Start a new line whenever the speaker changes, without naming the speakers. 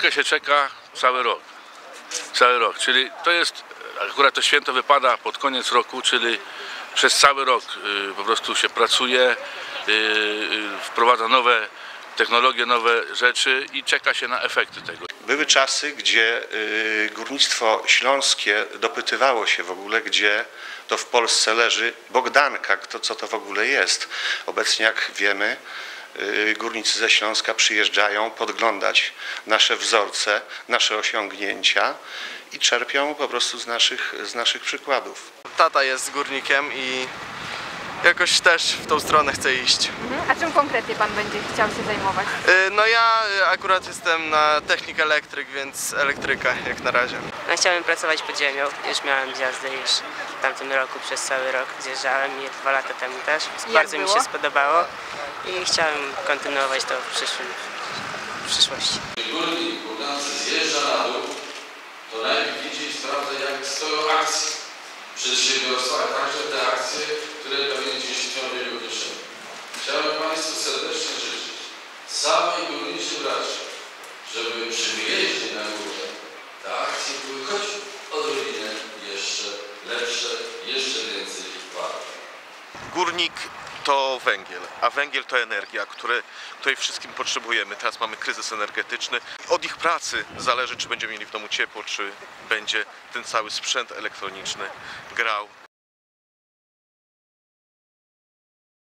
górkę się czeka cały rok. Cały rok, czyli to jest, akurat to święto wypada pod koniec roku, czyli przez cały rok po prostu się pracuje, wprowadza nowe technologie, nowe rzeczy i czeka się na efekty tego.
Były czasy, gdzie górnictwo śląskie dopytywało się w ogóle, gdzie to w Polsce leży Bogdanka, co to w ogóle jest. Obecnie, jak wiemy, górnicy ze Śląska przyjeżdżają podglądać nasze wzorce, nasze osiągnięcia i czerpią po prostu z naszych przykładów.
Tata jest górnikiem i jakoś też w tą stronę chce iść.
A czym konkretnie pan będzie chciał się zajmować?
No ja akurat jestem na technik elektryk, więc elektryka jak na razie.
No, chciałem pracować pod ziemią, już miałem zjazdy już w tamtym roku, przez cały rok zjeżdżałem i 2 lata temu też. Bardzo mi się spodobało i chciałem kontynuować to w przyszłości.
Górnik budący zjeżdża na dół, to najpierw widzi i sprawdza, jak stoją akcje przedsiębiorstwa, a także te akcje, które pewnie gdzieś tkwią w jego kieszeni. Chciałem Państwu serdecznie życzyć całej górniczej braci, żeby przy wyjeździe na górę te akcje były choć odrobinę jeszcze lepsze, jeszcze więcej warte.
Górnik to węgiel, a węgiel to energia, której wszystkim potrzebujemy. Teraz mamy kryzys energetyczny. Od ich pracy zależy, czy będziemy mieli w domu ciepło, czy będzie ten cały sprzęt elektroniczny grał.